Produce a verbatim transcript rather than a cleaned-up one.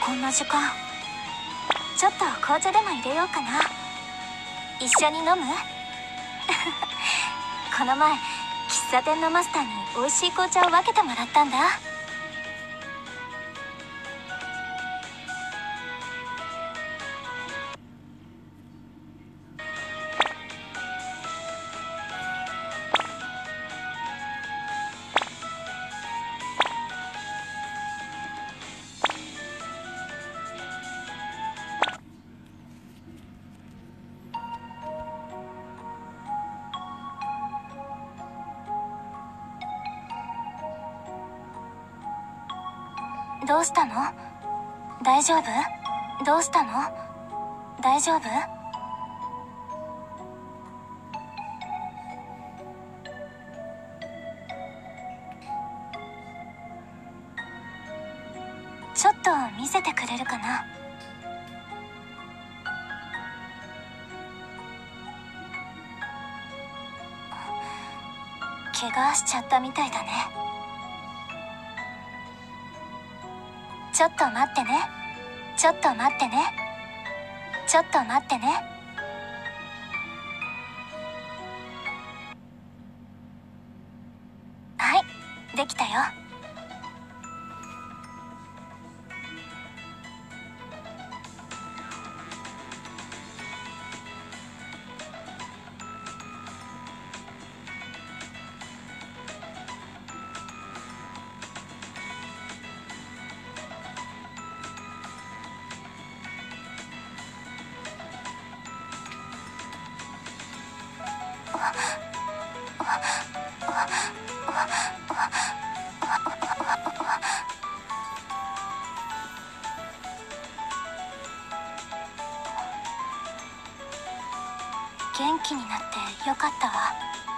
こんな時間。ちょっと紅茶でも入れようかな。一緒に飲む？この前喫茶店のマスターに美味しい紅茶を分けてもらったんだ。どうしたの？大丈夫？どうしたの？大丈夫？ちょっと見せてくれるかな？怪我しちゃったみたいだね。ちょっと待ってね。ちょっと待ってね。ちょっと待ってね。はい、できたよ。元気になってよかったわ。